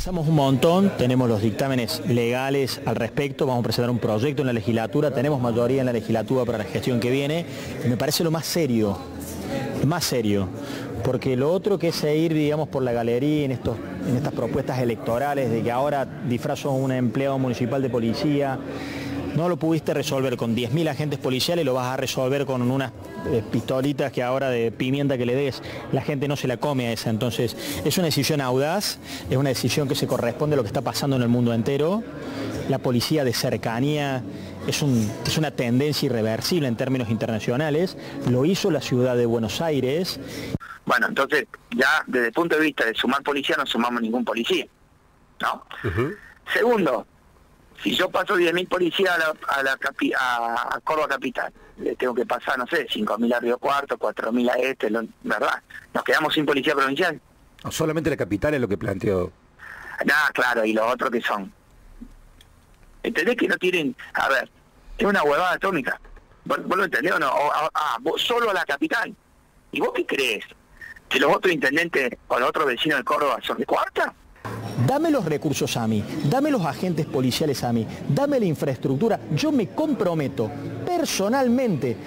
Avanzamos un montón, tenemos los dictámenes legales al respecto, vamos a presentar un proyecto en la legislatura, tenemos mayoría en la legislatura para la gestión que viene, y me parece lo más serio, porque lo otro que es ir, digamos, por la galería en estas propuestas electorales de que ahora disfrazo a un empleado municipal de policía. No lo pudiste resolver con 10.000 agentes policiales, lo vas a resolver con unas pistolitas que ahora de pimienta que le des, la gente no se la come a esa. Entonces, es una decisión audaz, es una decisión que se corresponde a lo que está pasando en el mundo entero. La policía de cercanía es una tendencia irreversible en términos internacionales. Lo hizo la ciudad de Buenos Aires. Bueno, entonces, ya desde el punto de vista de sumar policía, no sumamos ningún policía, ¿no? Segundo, si yo paso 10.000 policías a Córdoba Capital, le tengo que pasar, no sé, 5.000 a Río Cuarto, 4.000 a este, ¿verdad? ¿Nos quedamos sin policía provincial? No, solamente la capital es lo que planteó. Claro, y los otros que son. ¿Entendés que no tienen? A ver, es una huevada atómica. ¿Vos lo entendés o no? Vos solo a la capital. ¿Y vos qué crees? ¿Que los otros intendentes o los otros vecinos de Córdoba son de cuarta? Dame los recursos a mí, dame los agentes policiales a mí, dame la infraestructura. Yo me comprometo personalmente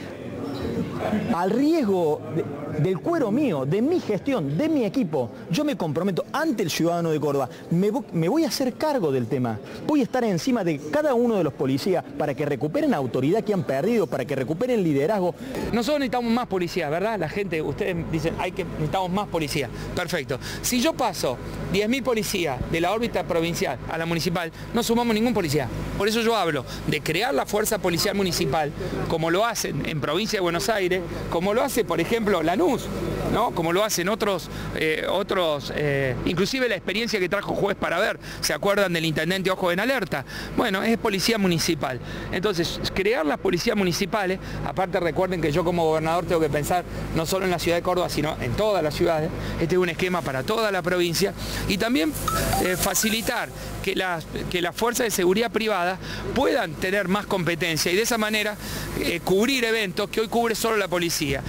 al riesgo del cuero mío, de mi gestión, de mi equipo. Yo me comprometo ante el ciudadano de Córdoba. Me voy a hacer cargo del tema. Voy a estar encima de cada uno de los policías para que recuperen autoridad que han perdido, para que recuperen liderazgo. Nosotros necesitamos más policía, ¿verdad? La gente, ustedes dicen, necesitamos más policía. Perfecto. Si yo paso 10.000 policías de la órbita provincial a la municipal, no sumamos ningún policía. Por eso yo hablo de crear la fuerza policial municipal, como lo hacen en provincia de Buenos Aires, como lo hace, por ejemplo, Lanús, ¿no? Como lo hacen otros, inclusive la experiencia que trajo Juez para Ver, ¿se acuerdan del intendente Ojo en Alerta? Bueno, es policía municipal. Entonces, crear las policías municipales, aparte recuerden que yo como gobernador tengo que pensar no solo en la ciudad de Córdoba, sino en todas las ciudades. Este es un esquema para toda la provincia y también facilitar que las fuerzas de seguridad privada puedan tener más competencia y de esa manera cubrir eventos que hoy cubre solo la policía.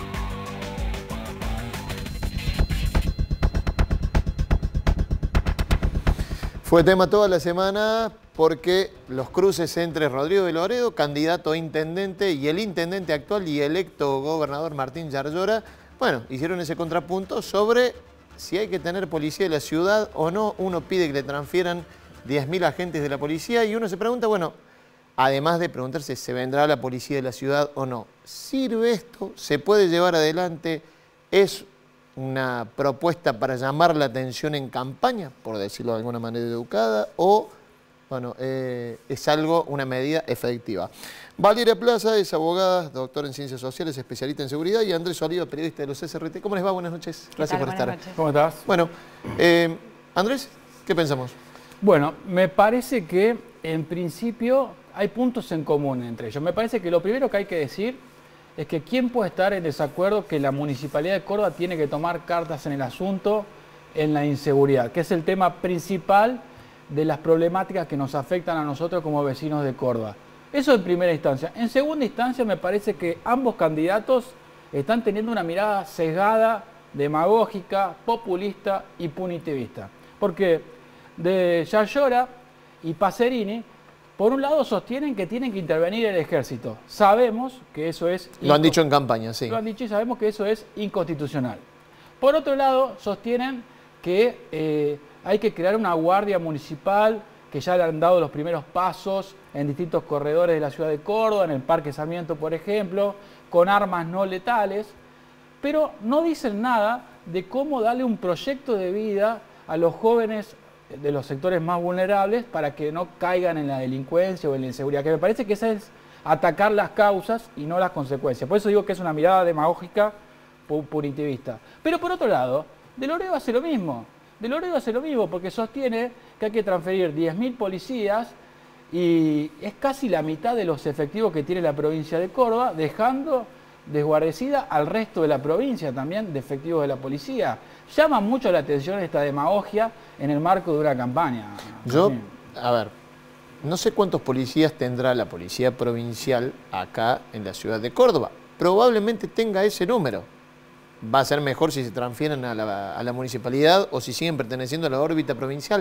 Fue tema toda la semana porque los cruces entre Rodrigo de Loredo, candidato a intendente, y el intendente actual y electo gobernador Martín Yarlora, bueno, hicieron ese contrapunto sobre si hay que tener policía de la ciudad o no. Uno pide que le transfieran 10.000 agentes de la policía y uno se pregunta, bueno, además de preguntarse, ¿se vendrá la policía de la ciudad o no? ¿Sirve esto? ¿Se puede llevar adelante? ¿Es una propuesta para llamar la atención en campaña, por decirlo de alguna manera educada, o bueno, es una medida efectiva? Valeria Plaza es abogada, doctora en Ciencias Sociales, especialista en seguridad, y Andrés Oliva, periodista de los SRT. ¿Cómo les va? Buenas noches. Gracias por estar. Noches. ¿Cómo estás? Bueno, Andrés, ¿qué pensamos? Bueno, me parece que en principio hay puntos en común entre ellos. Me parece que lo primero que hay que decir es que quién puede estar en desacuerdo que la Municipalidad de Córdoba tiene que tomar cartas en el asunto en la inseguridad, que es el tema principal de las problemáticas que nos afectan a nosotros como vecinos de Córdoba. Eso en primera instancia. En segunda instancia me parece que ambos candidatos están teniendo una mirada sesgada, demagógica, populista y punitivista. Porque de Yarlora y Pacerini, por un lado sostienen que tienen que intervenir el ejército. Sabemos que eso es... Lo han dicho en campaña, sí. Lo han dicho y sabemos que eso es inconstitucional. Por otro lado, sostienen que hay que crear una guardia municipal, que ya le han dado los primeros pasos en distintos corredores de la ciudad de Córdoba, en el Parque Sarmiento, por ejemplo, con armas no letales, pero no dicen nada de cómo darle un proyecto de vida a los jóvenes de los sectores más vulnerables para que no caigan en la delincuencia o en la inseguridad, que me parece que esa es atacar las causas y no las consecuencias. Por eso digo que es una mirada demagógica punitivista. Pero por otro lado, de Loredo hace lo mismo. De Loredo hace lo mismo porque sostiene que hay que transferir 10.000 policías y es casi la mitad de los efectivos que tiene la provincia de Córdoba, dejando desguarnecida al resto de la provincia también de efectivos de la policía. Llama mucho la atención esta demagogia en el marco de una campaña. Yo, a ver, no sé cuántos policías tendrá la policía provincial acá en la ciudad de Córdoba. Probablemente tenga ese número. va a ser mejor si se transfieren a la municipalidad o si siguen perteneciendo a la órbita provincial.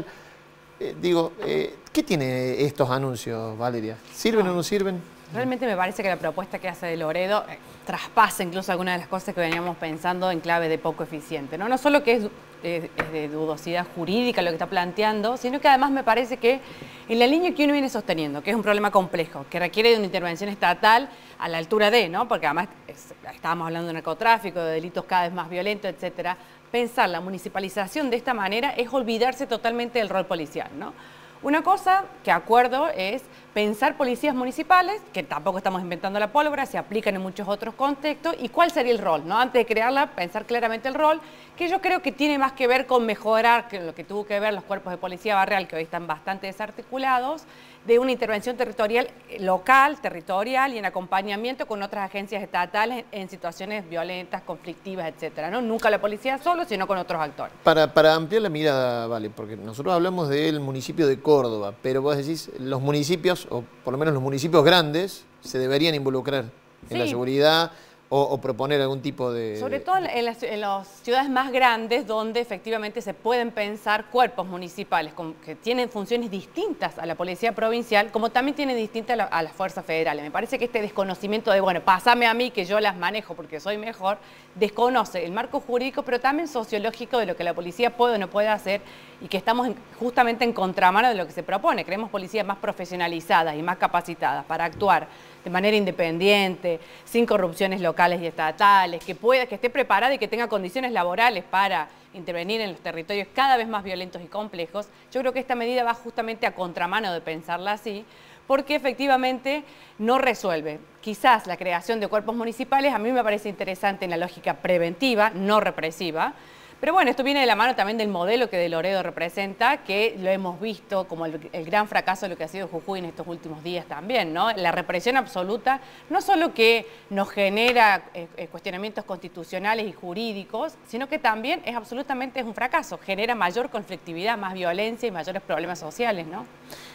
¿Qué tiene estos anuncios, Valeria? ¿Sirven o no sirven? Realmente me parece que la propuesta que hace de Loredo traspasa incluso algunas de las cosas que veníamos pensando en clave de poco eficiente, ¿no? No solo que es de dudosidad jurídica lo que está planteando, sino que además me parece que en la línea que uno viene sosteniendo, que es un problema complejo, que requiere de una intervención estatal a la altura de, ¿no? Porque además estábamos hablando de narcotráfico, de delitos cada vez más violentos, etcétera. Pensar la municipalización de esta manera es olvidarse totalmente del rol policial, ¿no? Una cosa que acuerdo es pensar policías municipales, que tampoco estamos inventando la pólvora, se aplican en muchos otros contextos, y cuál sería el rol, ¿no? Antes de crearla, pensar claramente el rol, que yo creo que tiene más que ver con mejorar que lo que tuvo que ver los cuerpos de policía barrial, que hoy están bastante desarticulados, de una intervención territorial local, territorial y en acompañamiento con otras agencias estatales en situaciones violentas, conflictivas, etcétera, ¿no? Nunca la policía solo, sino con otros actores. Para ampliar la mirada, Vale, porque nosotros hablamos del municipio de Córdoba, pero vos decís, los municipios, o por lo menos los municipios grandes, se deberían involucrar en la seguridad o proponer algún tipo de... Sobre todo en las ciudades más grandes, donde efectivamente se pueden pensar cuerpos municipales que tienen funciones distintas a la policía provincial, como también tienen distintas a las fuerzas federales. Me parece que este desconocimiento de, bueno, pásame a mí que yo las manejo porque soy mejor, desconoce el marco jurídico, pero también sociológico de lo que la policía puede o no puede hacer, y que estamos justamente en contramano de lo que se propone. Queremos policías más profesionalizadas y más capacitadas para actuar de manera independiente, sin corrupciones locales y estatales, que esté preparada y que tenga condiciones laborales para intervenir en los territorios cada vez más violentos y complejos. Yo creo que esta medida va justamente a contramano de pensarla así, porque efectivamente no resuelve. Quizás la creación de cuerpos municipales a mí me parece interesante en la lógica preventiva, no represiva. Pero bueno, esto viene de la mano también del modelo que de Loredo representa, que lo hemos visto como el gran fracaso de lo que ha sido Jujuy en estos últimos días también, ¿no? La represión absoluta, no solo que nos genera cuestionamientos constitucionales y jurídicos, sino que también es un fracaso, genera mayor conflictividad, más violencia y mayores problemas sociales, ¿no?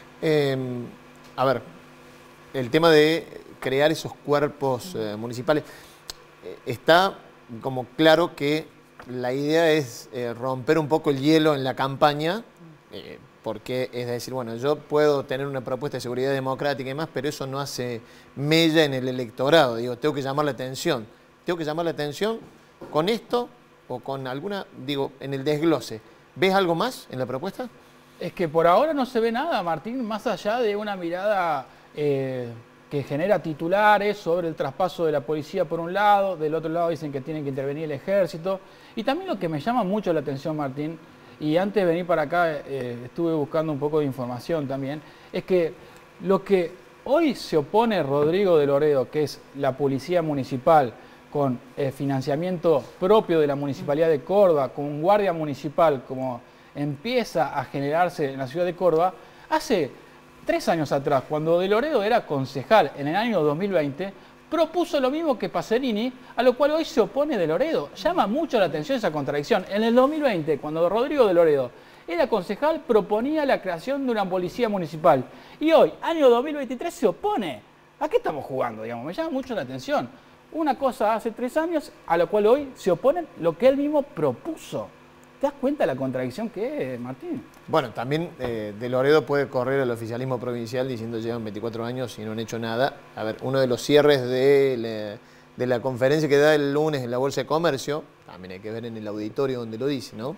A ver, el tema de crear esos cuerpos municipales, está como claro que la idea es romper un poco el hielo en la campaña, porque es decir, bueno, yo puedo tener una propuesta de seguridad democrática y más, pero eso no hace mella en el electorado. Digo, tengo que llamar la atención. Tengo que llamar la atención con esto o con alguna, en el desglose. ¿Ves algo más en la propuesta? Es que por ahora no se ve nada, Martín, más allá de una mirada que genera titulares sobre el traspaso de la policía por un lado, del otro lado dicen que tienen que intervenir el ejército. Y también lo que me llama mucho la atención, Martín, y antes de venir para acá estuve buscando un poco de información también, es que lo que hoy se opone Rodrigo de Loredo, que es la policía municipal, con financiamiento propio de la Municipalidad de Córdoba, con un guardia municipal como empieza a generarse en la ciudad de Córdoba, hace 3 años atrás, cuando de Loredo era concejal en el año 2020, propuso lo mismo que Pacerini, a lo cual hoy se opone de Loredo. Llama mucho la atención esa contradicción. En el 2020, cuando Rodrigo de Loredo era concejal, proponía la creación de una policía municipal. Y hoy, año 2023, se opone. ¿A qué estamos jugando? Digamos? Me llama mucho la atención. Una cosa hace 3 años, a lo cual hoy se oponen lo que él mismo propuso. ¿Te das cuenta de la contradicción que es, Martín? Bueno, también de Loredo puede correr el oficialismo provincial diciendo llevan 24 años y no han hecho nada. A ver, uno de los cierres de la conferencia que da el lunes en la Bolsa de Comercio, también hay que ver en el auditorio donde lo dice, ¿no?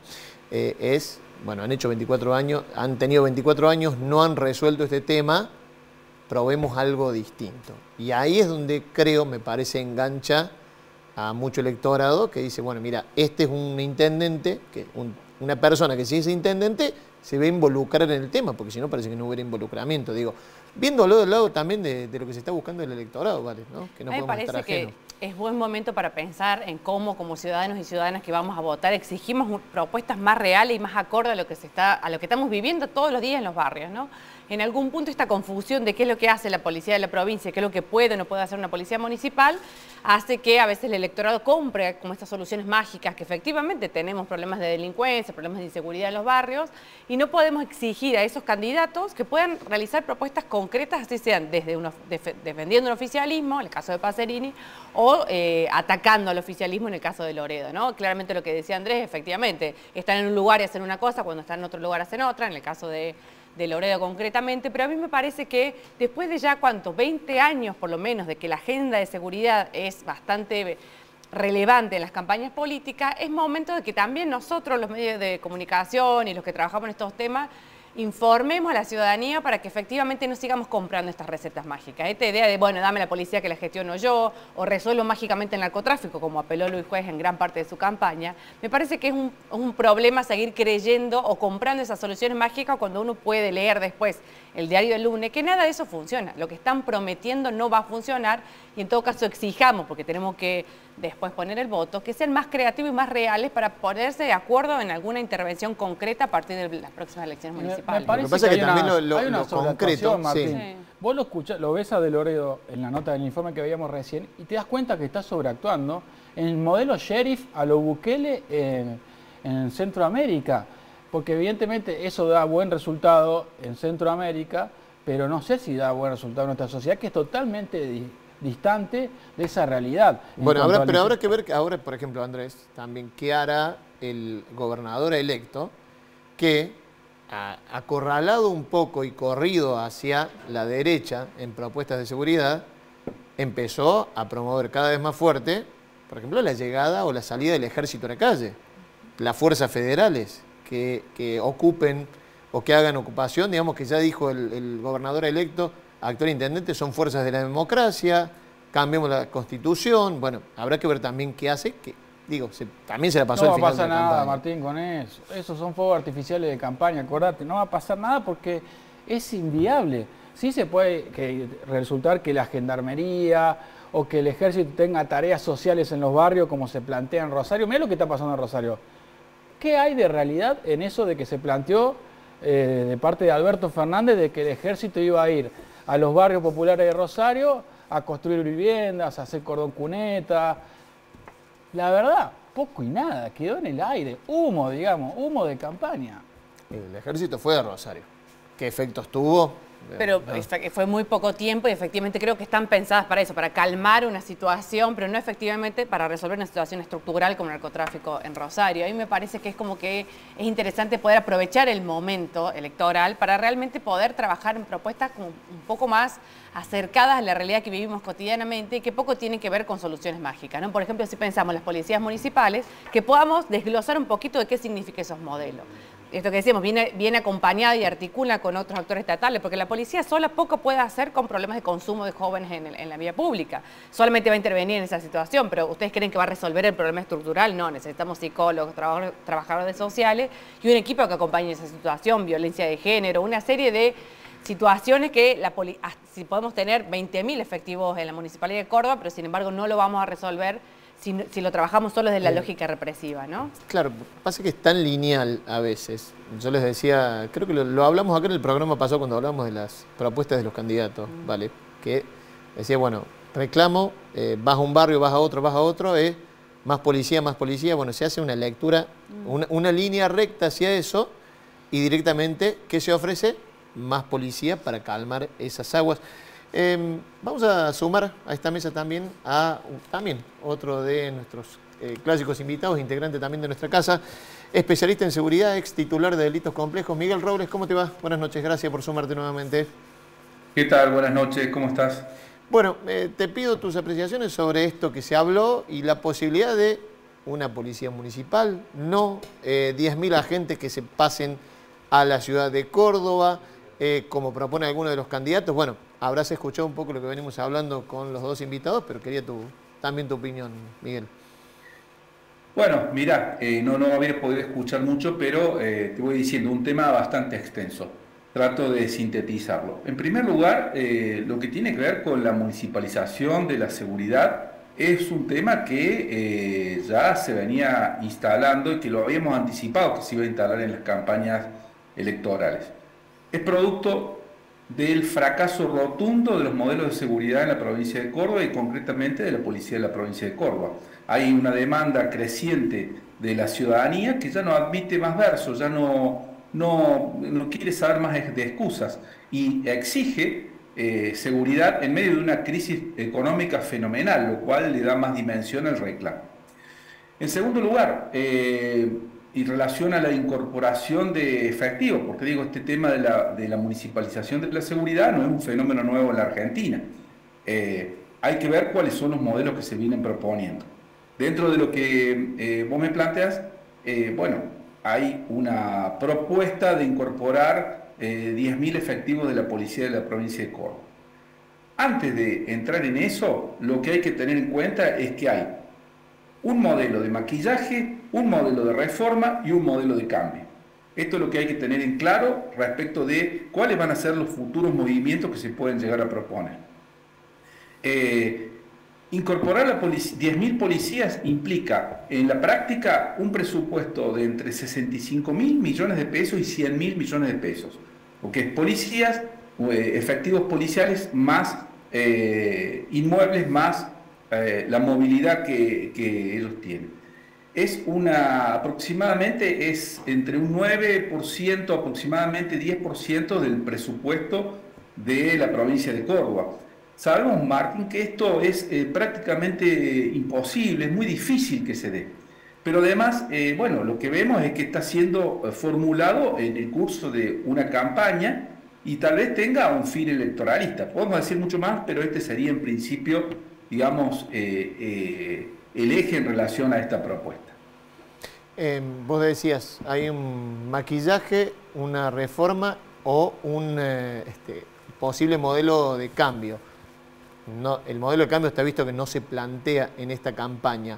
Bueno, han hecho 24 años, han tenido 24 años, no han resuelto este tema, probemos algo distinto. Y ahí es donde creo, me parece, engancha a mucho electorado que dice, bueno, mira, este es un intendente, una persona que si es intendente se ve involucrar en el tema, porque si no parece que no hubiera involucramiento. Digo, viéndolo del lado también de lo que se está buscando el electorado, ¿vale? ¿No? Que no a mí me parece que es buen momento para pensar en cómo, como ciudadanos y ciudadanas que vamos a votar, exigimos propuestas más reales y más acorde a lo que estamos viviendo todos los días en los barrios, ¿no? en algún punto esta confusión de qué es lo que hace la policía de la provincia, qué es lo que puede o no puede hacer una policía municipal, hace que a veces el electorado compre como estas soluciones mágicas, que efectivamente tenemos problemas de delincuencia, problemas de inseguridad en los barrios, y no podemos exigir a esos candidatos que puedan realizar propuestas concretas, así sean desde defendiendo el oficialismo, en el caso de Pacerini, o atacando al oficialismo en el caso de Loredo, ¿no? Claramente lo que decía Andrés, efectivamente, están en un lugar y hacen una cosa, cuando están en otro lugar hacen otra, en el caso de Loredo concretamente, pero a mí me parece que después de ya, 20 años por lo menos, de que la agenda de seguridad es bastante relevante en las campañas políticas, es momento de que también nosotros, los medios de comunicación y los que trabajamos en estos temas, informemos a la ciudadanía para que efectivamente no sigamos comprando estas recetas mágicas. Esta idea de, bueno, dame la policía que la gestiono yo, o resuelvo mágicamente el narcotráfico, como apeló Luis Juez en gran parte de su campaña, me parece que es un problema seguir creyendo o comprando esas soluciones mágicas cuando uno puede leer después el diario del lunes, que nada de eso funciona. Lo que están prometiendo no va a funcionar y en todo caso exijamos, porque tenemos que después poner el voto, que sean más creativos y más reales para ponerse de acuerdo en alguna intervención concreta a partir de las próximas elecciones municipales. Lo que pasa es que también lo concreto, Martín. sí. Vos lo ves a De Loredo en la nota del informe que veíamos recién y te das cuenta que está sobreactuando en el modelo sheriff a lo Bukele en Centroamérica, porque evidentemente eso da buen resultado en Centroamérica, pero no sé si da buen resultado en nuestra sociedad, que es totalmente distante de esa realidad. Bueno, pero habrá que ver, ahora, por ejemplo, Andrés, también qué hará el gobernador electo, que acorralado un poco y corrido hacia la derecha en propuestas de seguridad, empezó a promover cada vez más fuerte, por ejemplo, la llegada o la salida del ejército a la calle, las fuerzas federales que ocupen o que hagan ocupación, digamos que ya dijo el gobernador electo, actual intendente, son fuerzas de la democracia, cambiemos la constitución, bueno, habrá que ver también qué hace, que digo, también se la pasó al final de la campaña. No va a pasar nada, Martín, con eso. Esos son fuegos artificiales de campaña, acordate, no va a pasar nada porque es inviable. Sí se puede resultar que la gendarmería o que el ejército tenga tareas sociales en los barrios como se plantea en Rosario. Mirá lo que está pasando en Rosario. ¿Qué hay de realidad en eso de que se planteó de parte de Alberto Fernández de que el ejército iba a ir a los barrios populares de Rosario a construir viviendas, a hacer cordón cuneta? La verdad, poco y nada, quedó en el aire, humo, digamos, humo de campaña. El ejército fue de Rosario. ¿Qué efectos tuvo? Pero fue muy poco tiempo y efectivamente creo que están pensadas para eso, para calmar una situación, pero no efectivamente para resolver una situación estructural como el narcotráfico en Rosario. A mí me parece que es como que es interesante poder aprovechar el momento electoral para realmente poder trabajar en propuestas como un poco más acercadas a la realidad que vivimos cotidianamente y que poco tienen que ver con soluciones mágicas, ¿no? Por ejemplo, si pensamos en las policías municipales, que podamos desglosar un poquito de qué significa esos modelos. Esto que decíamos, viene acompañada y articula con otros actores estatales, porque la policía sola poco puede hacer con problemas de consumo de jóvenes en la vía pública. Solamente va a intervenir en esa situación, pero ¿ustedes creen que va a resolver el problema estructural? No, necesitamos psicólogos, trabajadores sociales y un equipo que acompañe esa situación, violencia de género, una serie de situaciones que si podemos tener 20.000 efectivos en la Municipalidad de Córdoba, pero sin embargo no lo vamos a resolver si lo trabajamos solo desde la lógica represiva, ¿no? Claro, pasa que es tan lineal a veces. Yo les decía, creo que lo hablamos acá en el programa pasado cuando hablamos de las propuestas de los candidatos, ¿vale? Que decía, bueno, reclamo, vas a un barrio, vas a otro, más policía, bueno, se hace una lectura, una línea recta hacia eso y directamente, ¿qué se ofrece? Más policía para calmar esas aguas. Vamos a sumar a esta mesa también a otro de nuestros clásicos invitados, integrante también de nuestra casa, especialista en seguridad, ex titular de delitos complejos. Miguel Robles, ¿cómo te va? Buenas noches, gracias por sumarte nuevamente. ¿Qué tal? Buenas noches, ¿cómo estás? Bueno, te pido tus apreciaciones sobre esto que se habló y la posibilidad de una policía municipal, no 10.000 agentes que se pasen a la ciudad de Córdoba, como propone alguno de los candidatos. Bueno, habrás escuchado un poco lo que venimos hablando con los dos invitados, pero quería también tu opinión, Miguel. Bueno, mirá, no había podido escuchar mucho, pero te voy diciendo un tema bastante extenso. Trato de sintetizarlo. En primer lugar, lo que tiene que ver con la municipalización de la seguridad es un tema que ya se venía instalando y que lo habíamos anticipado que se iba a instalar en las campañas electorales. Es producto del fracaso rotundo de los modelos de seguridad en la provincia de Córdoba y concretamente de la policía de la provincia de Córdoba. Hay una demanda creciente de la ciudadanía que ya no admite más versos, ya no quiere saber más de excusas y exige seguridad en medio de una crisis económica fenomenal, lo cual le da más dimensión al reclamo. En segundo lugar, y relación a la incorporación de efectivos, porque digo, este tema de la municipalización de la seguridad no es un fenómeno nuevo en la Argentina. Hay que ver cuáles son los modelos que se vienen proponiendo. Dentro de lo que vos me planteas, bueno, hay una propuesta de incorporar 10.000 efectivos de la policía de la provincia de Córdoba. Antes de entrar en eso, lo que hay que tener en cuenta es que hay un modelo de maquillaje, un modelo de reforma y un modelo de cambio. Esto es lo que hay que tener en claro respecto de cuáles van a ser los futuros movimientos que se pueden llegar a proponer. Incorporar a 10.000 policías implica en la práctica un presupuesto de entre 65.000 millones de pesos y 100.000 millones de pesos, porque es policías, efectivos policiales más inmuebles más la movilidad que ellos tienen. Es aproximadamente entre un 9%, aproximadamente 10% del presupuesto de la provincia de Córdoba. Sabemos, Martín, que esto es prácticamente imposible, es muy difícil que se dé. Pero además, bueno, lo que vemos es que está siendo formulado en el curso de una campaña y tal vez tenga un fin electoralista. Podemos decir mucho más, pero este sería en principio, digamos, el eje en relación a esta propuesta. Vos decías, hay un maquillaje, una reforma o un posible modelo de cambio. No, el modelo de cambio está visto que no se plantea en esta campaña.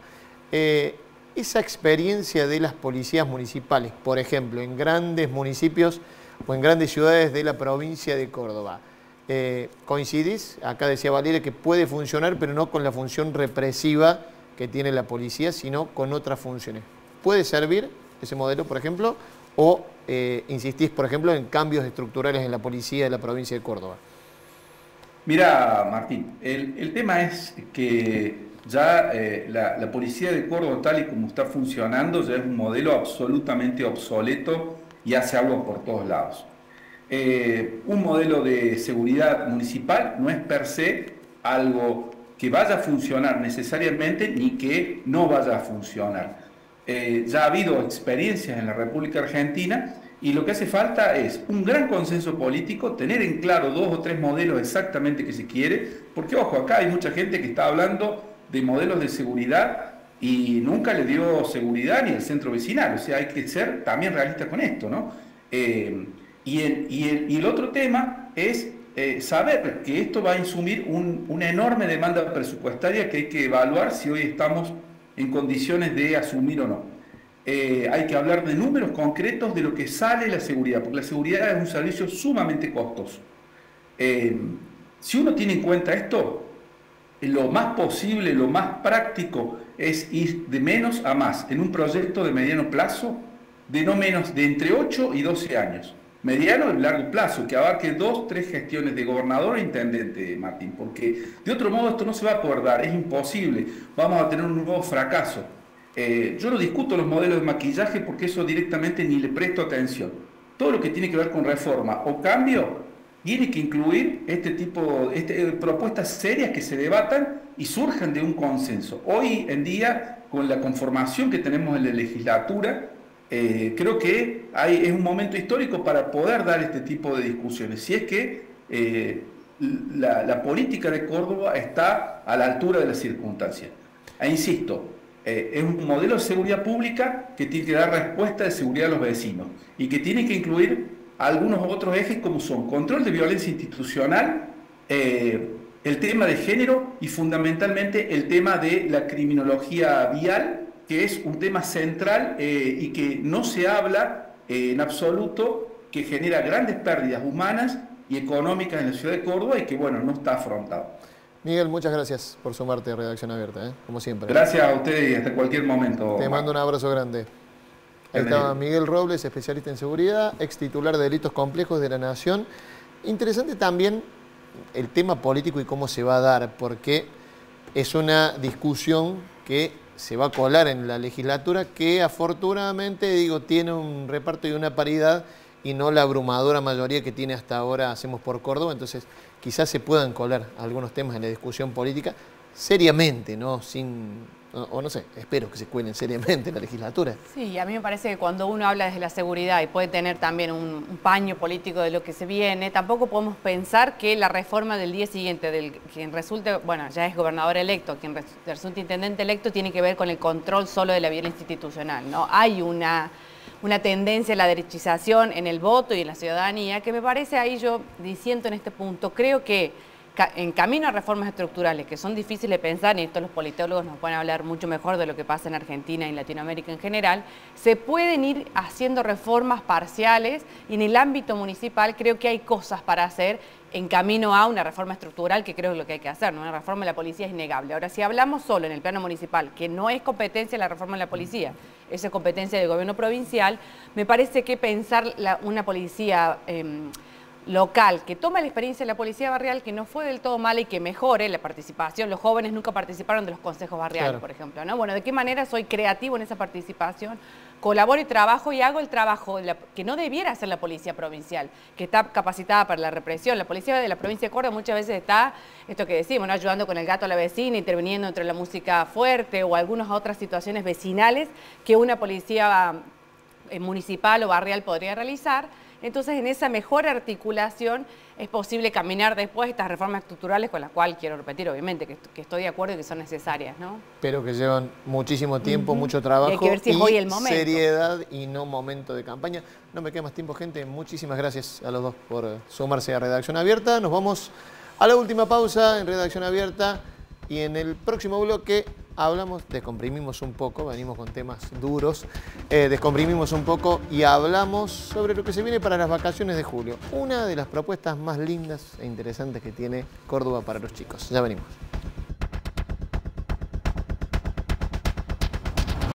Esa experiencia de las policías municipales, por ejemplo, en grandes municipios o en grandes ciudades de la provincia de Córdoba, ¿coincidís? Acá decía Valeria que puede funcionar, pero no con la función represiva que tiene la policía, sino con otras funciones. ¿Puede servir ese modelo, por ejemplo? ¿O insistís, por ejemplo, en cambios estructurales en la policía de la provincia de Córdoba? Mira, Martín, el tema es que ya la policía de Córdoba, tal y como está funcionando, ya es un modelo absolutamente obsoleto y hace agua por todos lados. Un modelo de seguridad municipal no es per se algo que vaya a funcionar necesariamente ni que no vaya a funcionar. Ya ha habido experiencias en la República Argentina y lo que hace falta es un gran consenso político, tener en claro 2 o 3 modelos exactamente que se quiere, porque ojo, acá hay mucha gente que está hablando de modelos de seguridad y nunca le dio seguridad ni al centro vecinal, o sea, hay que ser también realistas con esto, ¿no? Y el otro tema es saber que esto va a insumir una enorme demanda presupuestaria que hay que evaluar si hoy estamos en condiciones de asumir o no. Hay que hablar de números concretos de lo que sale la seguridad, porque la seguridad es un servicio sumamente costoso. Si uno tiene en cuenta esto, lo más posible, lo más práctico es ir de menos a más en un proyecto de mediano plazo, de no menos de entre 8 y 12 años. Mediano y largo plazo, que abarque 2 o 3 gestiones de gobernador e intendente, Martín, porque de otro modo esto no se va a poder dar, es imposible, vamos a tener un nuevo fracaso. Yo no discuto los modelos de maquillaje porque eso directamente ni le presto atención. Todo lo que tiene que ver con reforma o cambio tiene que incluir este tipo de propuestas serias que se debatan y surjan de un consenso. Hoy en día, con la conformación que tenemos en la legislatura, creo que es un momento histórico para poder dar este tipo de discusiones. Si es que la política de Córdoba está a la altura de las circunstancias. E insisto, es un modelo de seguridad pública que tiene que dar respuesta de seguridad a los vecinos y que tiene que incluir algunos otros ejes como son control de violencia institucional, el tema de género y fundamentalmente el tema de la criminología vial, que es un tema central y que no se habla en absoluto, que genera grandes pérdidas humanas y económicas en la ciudad de Córdoba y que, bueno, no está afrontado. Miguel, muchas gracias por sumarte a Redacción Abierta, como siempre. Gracias a ustedes y hasta cualquier momento. Te mando un abrazo grande. Ahí estaba Miguel Robles, especialista en seguridad, ex titular de Delitos Complejos de la Nación. Interesante también el tema político y cómo se va a dar, porque es una discusión que se va a colar en la legislatura que afortunadamente, digo, tiene un reparto y una paridad y no la abrumadora mayoría que tiene hasta ahora Hacemos por Córdoba. Entonces quizás se puedan colar algunos temas en la discusión política seriamente, ¿no? O no sé, espero que se cuelen seriamente en la legislatura. Sí, a mí me parece que cuando uno habla desde la seguridad y puede tener también un paño político de lo que se viene, tampoco podemos pensar que la reforma del día siguiente, del quien resulte, bueno, ya es gobernador electo, quien resulte intendente electo, tiene que ver con el control solo de la violencia institucional, ¿no? Hay una tendencia a la derechización en el voto y en la ciudadanía, que me parece, ahí yo disiento en este punto, creo que en camino a reformas estructurales que son difíciles de pensar, y esto los politólogos nos pueden hablar mucho mejor de lo que pasa en Argentina y en Latinoamérica en general, se pueden ir haciendo reformas parciales y en el ámbito municipal creo que hay cosas para hacer en camino a una reforma estructural que creo que es lo que hay que hacer, ¿no? Una reforma de la policía es innegable. Ahora, si hablamos solo en el plano municipal, que no es competencia de la reforma de la policía, eso es competencia del gobierno provincial, me parece que pensar una policía local, que tome la experiencia de la policía barrial, que no fue del todo mala y que mejore la participación. Los jóvenes nunca participaron de los consejos barriales, claro, por ejemplo, ¿no? Bueno, ¿de qué manera soy creativo en esa participación? Colaboro y trabajo y hago el trabajo que no debiera hacer la policía provincial, que está capacitada para la represión. La policía de la provincia de Córdoba muchas veces está, esto que decimos, ¿no? Ayudando con el gato a la vecina, interviniendo entre la música fuerte o algunas otras situaciones vecinales que una policía municipal o barrial podría realizar. Entonces, en esa mejor articulación es posible caminar después estas reformas estructurales con las cuales, quiero repetir, obviamente, que estoy de acuerdo y que son necesarias, ¿no? Pero que llevan muchísimo tiempo, mucho trabajo, y hay que ver si es hoy el momento. Seriedad y no momento de campaña. No me queda más tiempo, gente. Muchísimas gracias a los dos por sumarse a Redacción Abierta. Nos vamos a la última pausa en Redacción Abierta y en el próximo bloque descomprimimos un poco, venimos con temas duros, descomprimimos un poco y hablamos sobre lo que se viene para las vacaciones de julio. Una de las propuestas más lindas e interesantes que tiene Córdoba para los chicos. Ya venimos.